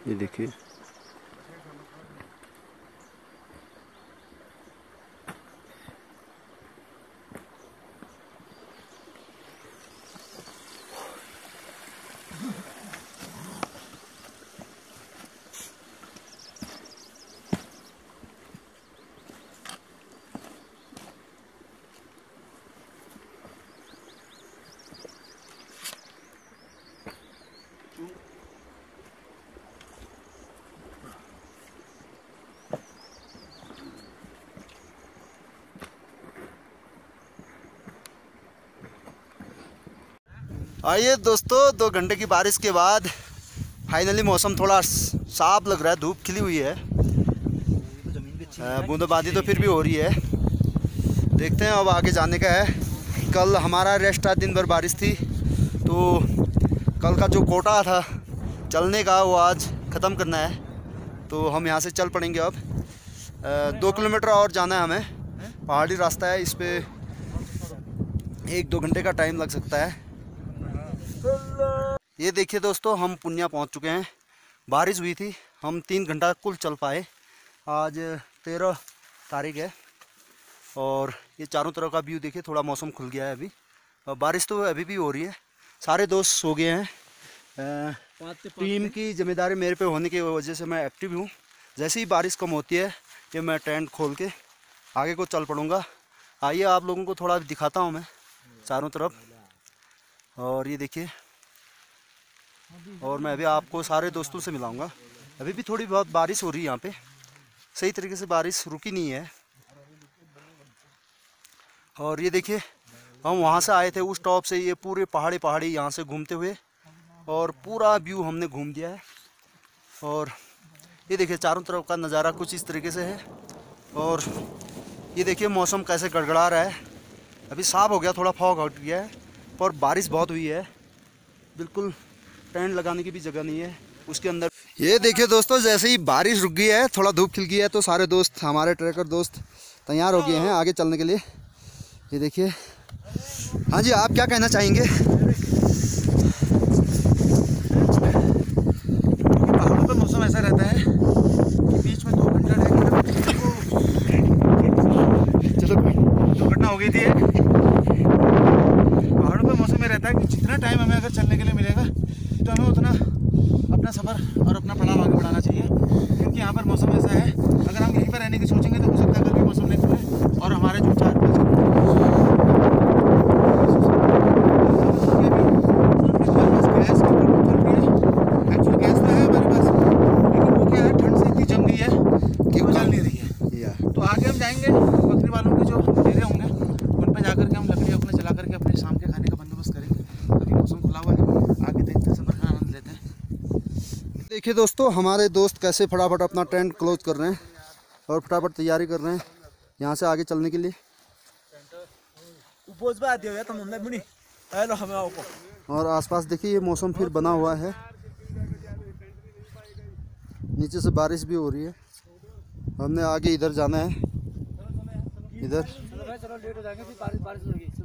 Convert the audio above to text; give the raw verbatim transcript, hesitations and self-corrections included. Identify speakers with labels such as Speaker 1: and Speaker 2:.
Speaker 1: ये देखिए आइए दोस्तों, दो घंटे की बारिश के बाद फाइनली मौसम थोड़ा साफ लग रहा है। धूप खिली हुई है, बूंदाबांदी तो फिर भी हो रही है। देखते हैं अब आगे जाने का है। कल हमारा रेस्ट था, दिन भर बारिश थी, तो कल का जो कोटा था चलने का वो आज ख़त्म करना है। तो हम यहाँ से चल पड़ेंगे। अब दो किलोमीटर और जाना है हमें। पहाड़ी रास्ता है, इस पर एक दो घंटे का टाइम लग सकता है। ये देखिए दोस्तों, हम पुन्या पहुंच चुके हैं। बारिश हुई थी, हम तीन घंटा कुल चल पाए। आज तेरह तारीख है और ये चारों तरफ का व्यू देखिए। थोड़ा मौसम खुल गया है अभी, और बारिश तो अभी भी हो रही है। सारे दोस्त सो गए हैं। टीम की जिम्मेदारी मेरे पे होने की वजह से मैं एक्टिव हूँ। जैसे ही बारिश कम होती है कि मैं टेंट खोल के आगे को चल पड़ूँगा। आइए आप लोगों को थोड़ा दिखाता हूँ मैं चारों तरफ। और ये देखिए, और मैं अभी आपको सारे दोस्तों से मिलाऊंगा। अभी भी थोड़ी बहुत बारिश हो रही है यहाँ पे, सही तरीके से बारिश रुकी नहीं है। और ये देखिए, हम वहाँ से आए थे उस टॉप से, ये पूरे पहाड़ी पहाड़ी यहाँ से घूमते हुए, और पूरा व्यू हमने घूम दिया है। और ये देखिए चारों तरफ का नज़ारा कुछ इस तरीके से है। और ये देखिए मौसम कैसे गड़गड़ा रहा है। अभी साफ हो गया, थोड़ा फॉग हट गया है, पर बारिश बहुत हुई है। बिल्कुल टेंट लगाने की भी जगह नहीं है उसके अंदर। ये देखिए दोस्तों, जैसे ही बारिश रुक गई है, थोड़ा धूप खिल गई है, तो सारे दोस्त, हमारे ट्रैकर दोस्त तैयार हो गए हैं आगे चलने के लिए। ये देखिए। हाँ जी, आप क्या कहना चाहेंगे?
Speaker 2: पहाड़ों पे मौसम ऐसा रहता है कि बीच में दो घंटा चलो दुर्घटना हो गई थी एक। पहाड़ों पे मौसम में रहता है कि जितना टाइम हमें अगर चलने के लिए मिलेगा तो हमें उतना अपना सफ़र और अपना पड़ाव आगे बढ़ाना चाहिए। क्योंकि यहाँ पर मौसम ऐसा है, अगर हम यहीं पर रहने की सोचेंगे तो हो सकता है कल भी मौसम नहीं खुले और हमारे जो चार पाँच गैस एक्चुअली गैस तो है हमारे पास, लेकिन वो क्या है, ठंड से इतनी जम गई है कि वो चल नहीं रही है। तो आगे हम जाएंगे, बकरी वालों के जो डेरे होंगे उन पर जाकर के हम लकड़ी अपने जला करके अपने शाम के खाने का बंदोबस्त करेंगे। अभी मौसम खुला हुआ है, आगे देखते हैं, सफर का आनंद लेते हैं।
Speaker 1: देखिए दोस्तों, हमारे दोस्त कैसे फटाफट अपना टेंट क्लोज कर रहे हैं और फटाफट तैयारी कर रहे हैं यहाँ से आगे चलने के लिए। और आसपास देखिए ये मौसम फिर बना हुआ है, नीचे से बारिश भी हो रही है। हमने आगे इधर जाना है, इधर।